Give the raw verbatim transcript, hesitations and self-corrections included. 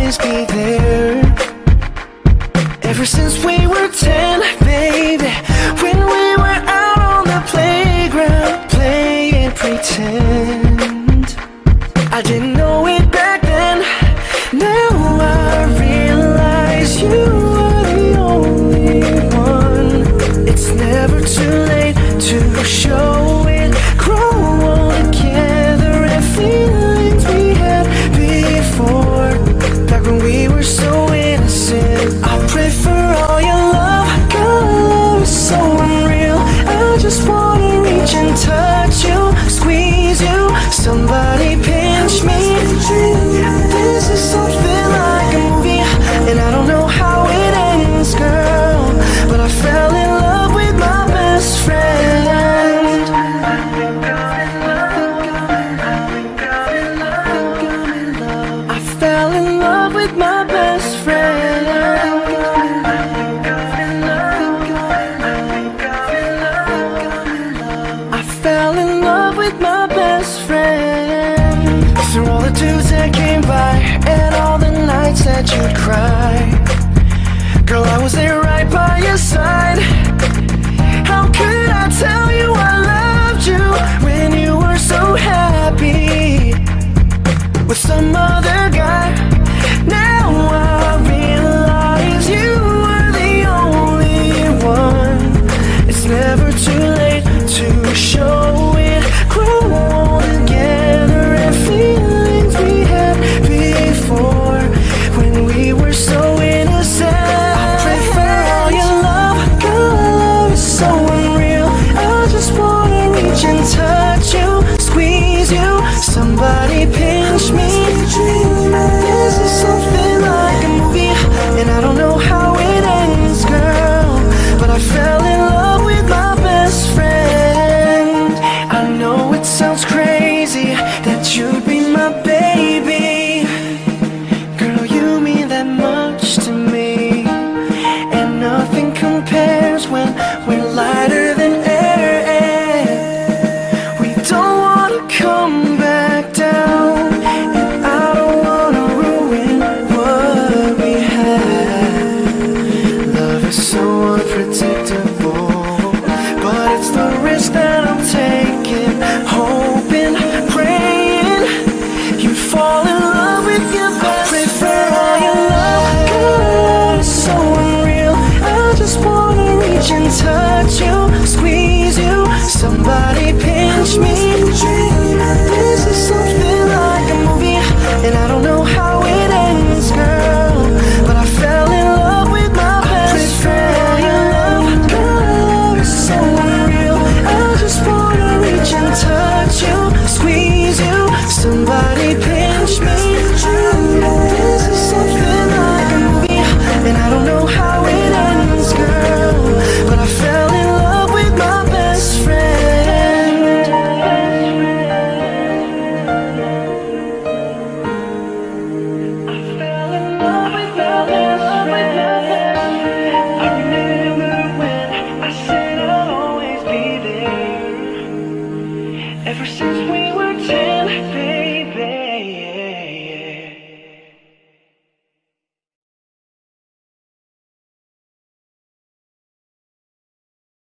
always be there. Ever since we were ten, baby, when we were out on the playground playing pretend. I didn't know it back then, now I realize you are the only one. It's never too late to show it, grow all together and feelings we had before, back when we were so innocent. I pray for all your love, God, love is so unreal. I just wanna reach and touch you, squeeze you, somebody pinch me. This is something like a movie, and I don't know how it ends, girl, but I fell in love with my best friend. I fell in love with my best friend. I fell in love with my best friend. Through all the dudes that came by and all the nights that you'd cry, girl, I was there right by your side. How could I tell you I loved you when you were so happy with some other guy? Now I realize you were the only one. It's never too late to show it, grow all together and feelings we had before, when we were so innocent. I pray for all your love, God, love is so unreal. I just wanna reach and touch you, squeeze you, somebody pinch me. This is something like a movie, and I don't know how it ends, girl, but I fell in love with my best friend. I know it sounds crazy that you'd be my baby, girl, you mean that much to me, and nothing compares when we're lighter than air. We don't wanna come back down, and I don't wanna ruin what we had. Love is so unpredictable, but it's the risk that I'm taking, hoping, praying you'd fall in love with your best. I pray for all your love, God, it's so unreal. I just wanna reach and touch you, squeeze you, somebody pinch me. This is something like a movie, and I don't know how it ends, girl, but I fell in love with my best friend. I pray for all your love, God, love is so unreal. I just wanna reach and touch you, squeeze you, somebody pinch me. This is something like a movie, and I don't know how it ends, girl, but I fell in love with my best friend. I fell in love with my best friend. I remember when I said I'd always be there. Ever since we were ten, baby.